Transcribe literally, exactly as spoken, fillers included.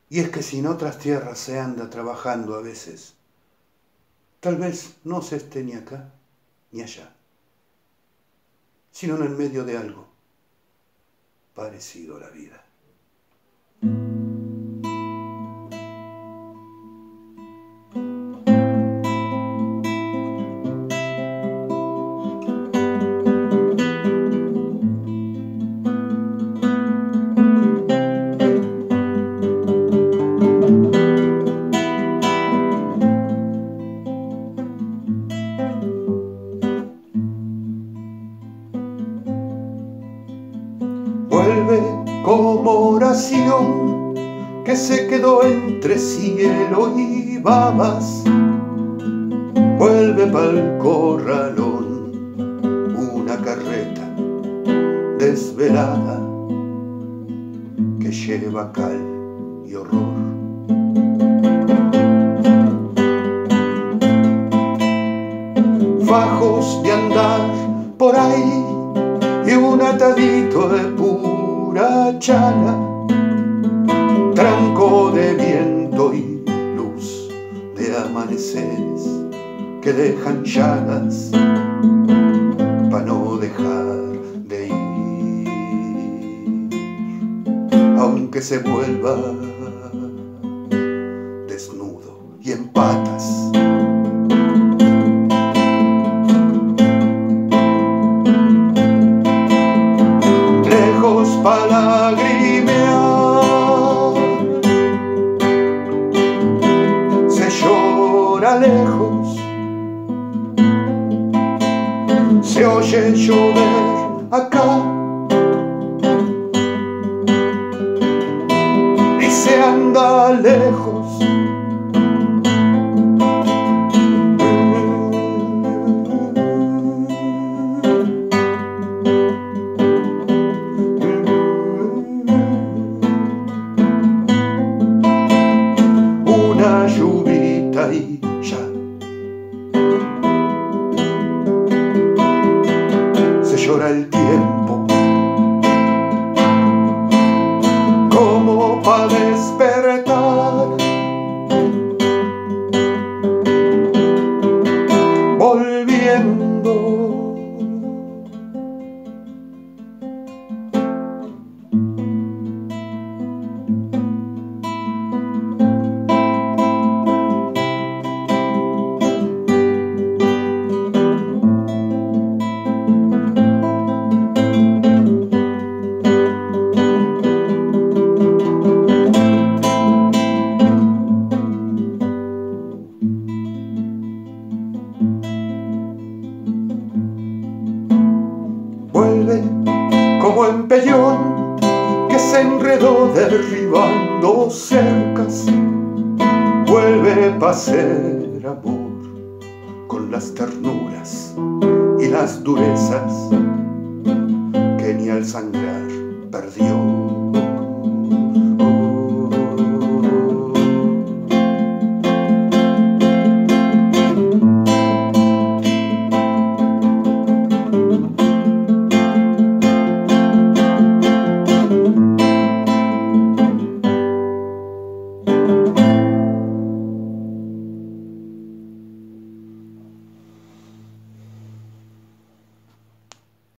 Y es que si en otras tierras se anda trabajando a veces, tal vez no se esté ni acá ni allá, sino en el medio de algo parecido a la vida. Vuelve como oración que se quedó entre cielo y babas. Vuelve pa'l corralón una carreta desvelada que lleva cal y horror. Fajos de andar por ahí y un atadito de pura chala, tranco de viento y luz de amaneceres que dejan llagas pa' no dejar de ir, aunque se vuelva desnudo y en patas. Pa' lagrimear se llora lejos, se oye llover acá y se anda lejos. Y ya se llora el tiempo como pa' despertar, volviendo. Vuelve como empellón que se enredó derribando cercas. Vuelve pa' ser amor con las ternuras y las durezas que ni al sangrar perdió.